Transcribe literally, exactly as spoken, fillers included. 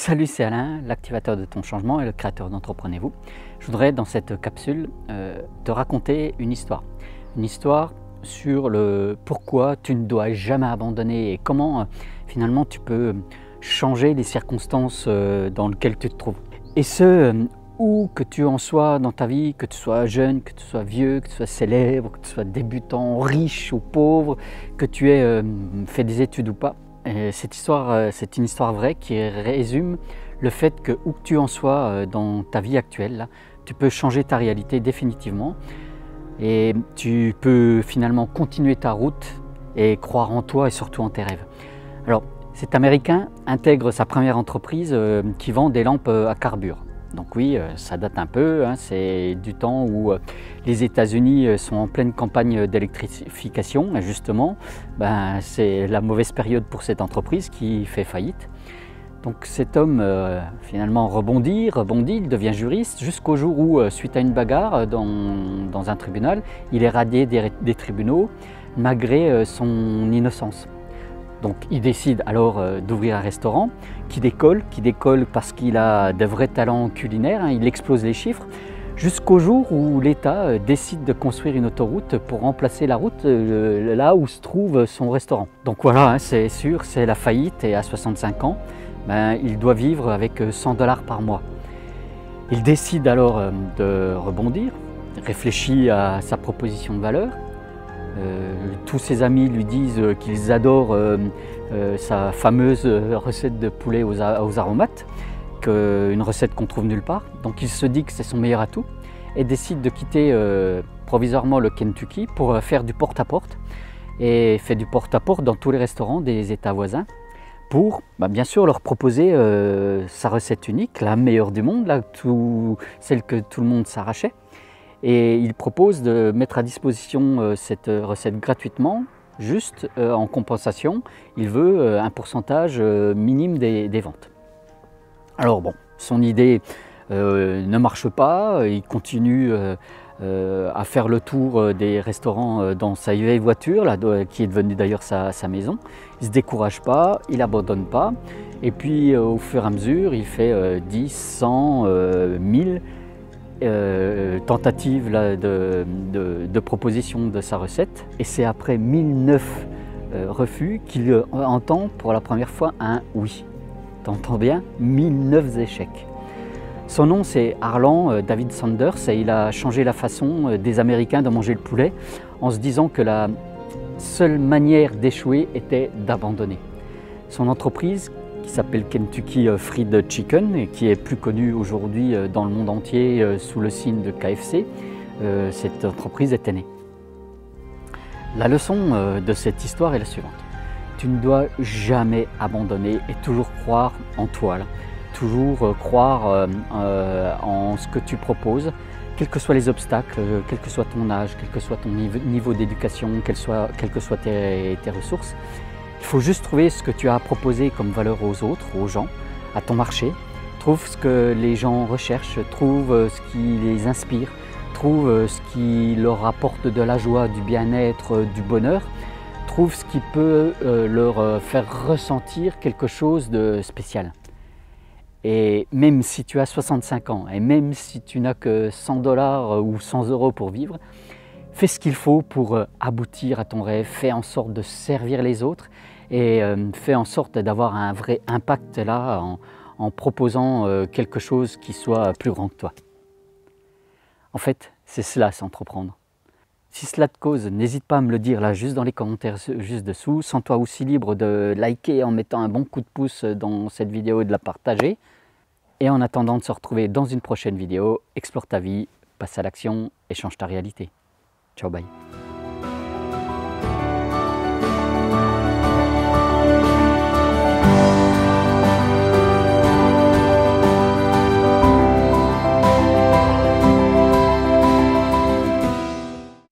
Salut, c'est Alain, l'activateur de ton changement et le créateur d'Entreprenez-vous. Je voudrais dans cette capsule euh, te raconter une histoire. Une histoire sur le pourquoi tu ne dois jamais abandonner et comment euh, finalement tu peux changer les circonstances euh, dans lesquelles tu te trouves. Et ce, euh, où que tu en sois dans ta vie, que tu sois jeune, que tu sois vieux, que tu sois célèbre, que tu sois débutant, riche ou pauvre, que tu aies euh, fait des études ou pas. Et cette histoire, c'est une histoire vraie qui résume le fait que où que tu en sois dans ta vie actuelle, là, tu peux changer ta réalité définitivement et tu peux finalement continuer ta route et croire en toi et surtout en tes rêves. Alors, cet Américain intègre sa première entreprise euh, qui vend des lampes à carbure. Donc oui, ça date un peu, hein, c'est du temps où les États-Unis sont en pleine campagne d'électrification et justement, ben, c'est la mauvaise période pour cette entreprise qui fait faillite. Donc cet homme euh, finalement rebondit, rebondit, il devient juriste jusqu'au jour où, euh, suite à une bagarre dans, dans un tribunal, il est radié des, des tribunaux malgré euh, son innocence. Donc il décide alors euh, d'ouvrir un restaurant qui décolle, qui décolle parce qu'il a de vrais talents culinaires, hein, il explose les chiffres, jusqu'au jour où l'État euh, décide de construire une autoroute pour remplacer la route euh, là où se trouve son restaurant. Donc voilà, hein, c'est sûr, c'est la faillite et à soixante-cinq ans, ben, il doit vivre avec cent dollars par mois. Il décide alors euh, de rebondir, réfléchit à sa proposition de valeur. Euh, tous ses amis lui disent qu'ils adorent euh, euh, sa fameuse recette de poulet aux, aux aromates, que, une recette qu'on trouve nulle part. Donc il se dit que c'est son meilleur atout et décide de quitter euh, provisoirement le Kentucky pour faire du porte-à-porte et fait du porte-à-porte dans tous les restaurants des États voisins pour bah, bien sûr leur proposer euh, sa recette unique, la meilleure du monde, là, tout, celle que tout le monde s'arrachait. Et il propose de mettre à disposition euh, cette recette gratuitement, juste euh, en compensation. Il veut euh, un pourcentage euh, minime des, des ventes. Alors bon, son idée euh, ne marche pas, il continue euh, euh, à faire le tour des restaurants euh, dans sa vieille voiture, là, qui est devenue d'ailleurs sa, sa maison. Il ne se décourage pas, il n'abandonne pas. Et puis euh, au fur et à mesure, il fait euh, dix, cent, euh, mille Euh, tentative là, de, de, de proposition de sa recette et c'est après mille neuf euh, refus qu'il euh, entend pour la première fois un oui. T'entends bien, mille neuf échecs. Son nom c'est Harlan euh, David Sanders et il a changé la façon euh, des Américains de manger le poulet en se disant que la seule manière d'échouer était d'abandonner. Son entreprise qui s'appelle Kentucky Fried Chicken et qui est plus connue aujourd'hui dans le monde entier sous le signe de K F C, euh, cette entreprise était née. La leçon de cette histoire est la suivante. Tu ne dois jamais abandonner et toujours croire en toi, là. Toujours croire euh, en ce que tu proposes, quels que soient les obstacles, quel que soit ton âge, quel que soit ton niveau d'éducation, quelles que soient tes, tes ressources. Il faut juste trouver ce que tu as à proposer comme valeur aux autres, aux gens, à ton marché. Trouve ce que les gens recherchent, trouve ce qui les inspire, trouve ce qui leur apporte de la joie, du bien-être, du bonheur. Trouve ce qui peut leur faire ressentir quelque chose de spécial. Et même si tu as soixante-cinq ans, et même si tu n'as que cent dollars ou cent euros pour vivre, fais ce qu'il faut pour aboutir à ton rêve, fais en sorte de servir les autres et euh, fais en sorte d'avoir un vrai impact là en, en proposant euh, quelque chose qui soit plus grand que toi. En fait, c'est cela, c'est entreprendre. Si cela te cause, n'hésite pas à me le dire là juste dans les commentaires juste dessous. Sens-toi aussi libre de liker en mettant un bon coup de pouce dans cette vidéo et de la partager. Et en attendant de se retrouver dans une prochaine vidéo, explore ta vie, passe à l'action et change ta réalité. Ciao, bye.